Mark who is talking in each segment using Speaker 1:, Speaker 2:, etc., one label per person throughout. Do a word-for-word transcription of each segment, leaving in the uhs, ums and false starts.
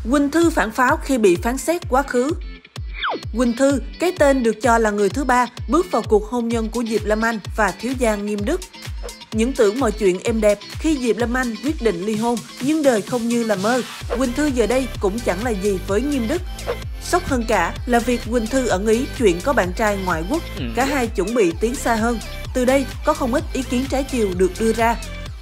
Speaker 1: Quỳnh Thư phản pháo khi bị phán xét quá khứ. Quỳnh Thư, cái tên được cho là người thứ ba, bước vào cuộc hôn nhân của Diệp Lâm Anh và thiếu gia Nghiêm Đức. Những tưởng mọi chuyện êm đẹp khi Diệp Lâm Anh quyết định ly hôn, nhưng đời không như là mơ. Quỳnh Thư giờ đây cũng chẳng là gì với Nghiêm Đức. Sốc hơn cả là việc Quỳnh Thư ẩn ý chuyện có bạn trai ngoại quốc, cả hai chuẩn bị tiến xa hơn. Từ đây có không ít ý kiến trái chiều được đưa ra.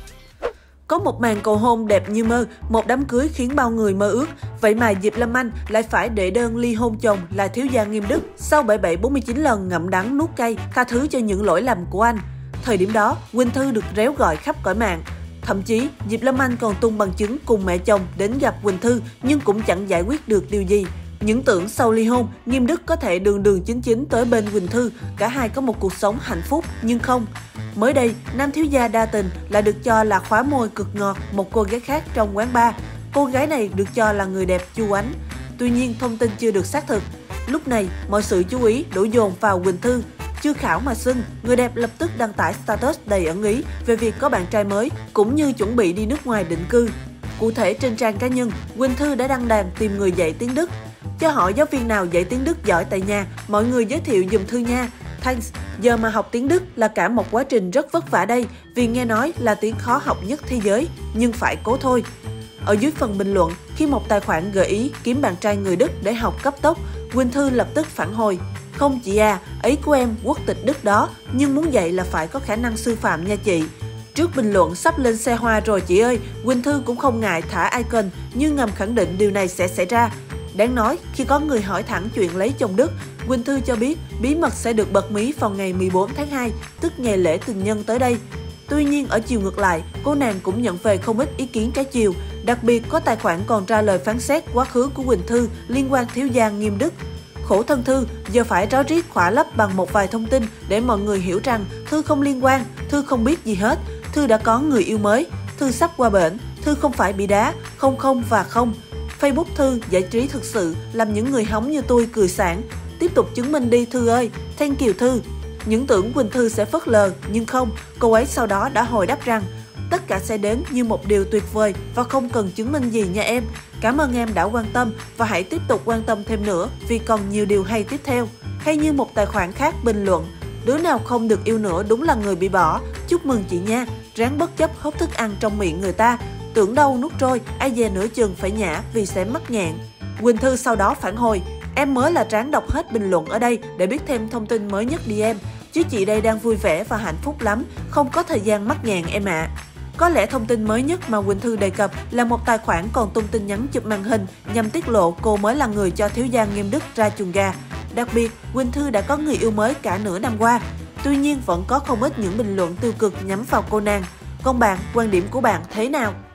Speaker 1: Có một màn cầu hôn đẹp như mơ, một đám cưới khiến bao người mơ ước. Vậy mà Diệp Lâm Anh lại phải đệ đơn ly hôn chồng là thiếu gia Nghiêm Đức sau bảy mươi bảy bốn mươi chín lần ngậm đắng nuốt cay, tha thứ cho những lỗi lầm của anh. Thời điểm đó, Quỳnh Thư được réo gọi khắp cõi mạng. Thậm chí, Diệp Lâm Anh còn tung bằng chứng cùng mẹ chồng đến gặp Quỳnh Thư nhưng cũng chẳng giải quyết được điều gì. Những tưởng sau ly hôn, Nghiêm Đức có thể đường đường chính chính tới bên Quỳnh Thư, cả hai có một cuộc sống hạnh phúc, nhưng không. Mới đây, nam thiếu gia đa tình lại được cho là khóa môi cực ngọt một cô gái khác trong quán bar. Cô gái này được cho là người đẹp Chu Ánh. Tuy nhiên, thông tin chưa được xác thực. Lúc này, mọi sự chú ý đổ dồn vào Quỳnh Thư. Chưa khảo mà xưng, người đẹp lập tức đăng tải status đầy ẩn ý về việc có bạn trai mới, cũng như chuẩn bị đi nước ngoài định cư. Cụ thể trên trang cá nhân, Quỳnh Thư đã đăng đàn tìm người dạy tiếng Đức. Cho hỏi giáo viên nào dạy tiếng Đức giỏi tại nhà, mọi người giới thiệu giùm Thư nha. Thanks, giờ mà học tiếng Đức là cả một quá trình rất vất vả đây, vì nghe nói là tiếng khó học nhất thế giới, nhưng phải cố thôi. Ở dưới phần bình luận, khi một tài khoản gợi ý kiếm bạn trai người Đức để học cấp tốc, Quỳnh Thư lập tức phản hồi. Không chị à, ý của em quốc tịch Đức đó, nhưng muốn dạy là phải có khả năng sư phạm nha chị. Trước bình luận sắp lên xe hoa rồi chị ơi, Quỳnh Thư cũng không ngại thả icon nhưng ngầm khẳng định điều này sẽ xảy ra. Đáng nói, khi có người hỏi thẳng chuyện lấy chồng Đức, Quỳnh Thư cho biết bí mật sẽ được bật mí vào ngày mười bốn tháng hai, tức ngày lễ tình nhân tới đây. Tuy nhiên, ở chiều ngược lại, cô nàng cũng nhận về không ít ý kiến trái chiều. Đặc biệt, có tài khoản còn ra lời phán xét quá khứ của Quỳnh Thư liên quan thiếu gia Nghiêm Đức. Khổ thân Thư, giờ phải ráo riết khỏa lấp bằng một vài thông tin để mọi người hiểu rằng Thư không liên quan, Thư không biết gì hết, Thư đã có người yêu mới, Thư sắp qua bển, Thư không phải bị đá, không không và không. Facebook Thư giải trí thực sự làm những người hóng như tôi cười sảng. Tiếp tục chứng minh đi Thư ơi, thank you Thư. Những tưởng Quỳnh Thư sẽ phớt lờ, nhưng không, cô ấy sau đó đã hồi đáp rằng tất cả sẽ đến như một điều tuyệt vời và không cần chứng minh gì nha em. Cảm ơn em đã quan tâm và hãy tiếp tục quan tâm thêm nữa vì còn nhiều điều hay tiếp theo. Hay như một tài khoản khác bình luận, đứa nào không được yêu nữa đúng là người bị bỏ. Chúc mừng chị nha, ráng bất chấp hốt thức ăn trong miệng người ta. Tưởng đâu nuốt trôi, ai dè nửa chừng phải nhả vì sẽ mắc nghẹn. Quỳnh Thư sau đó phản hồi, em mới là ráng đọc hết bình luận ở đây để biết thêm thông tin mới nhất đi em. Chứ chị đây đang vui vẻ và hạnh phúc lắm, không có thời gian mắc nghẹn em ạ. À. Có lẽ thông tin mới nhất mà Quỳnh Thư đề cập là một tài khoản còn tung tin nhắn chụp màn hình nhằm tiết lộ cô mới là người cho thiếu gia Nghiêm Đức ra chuồng gà. Đặc biệt, Quỳnh Thư đã có người yêu mới cả nửa năm qua. Tuy nhiên, vẫn có không ít những bình luận tiêu cực nhắm vào cô nàng. Còn bạn, quan điểm của bạn thế nào?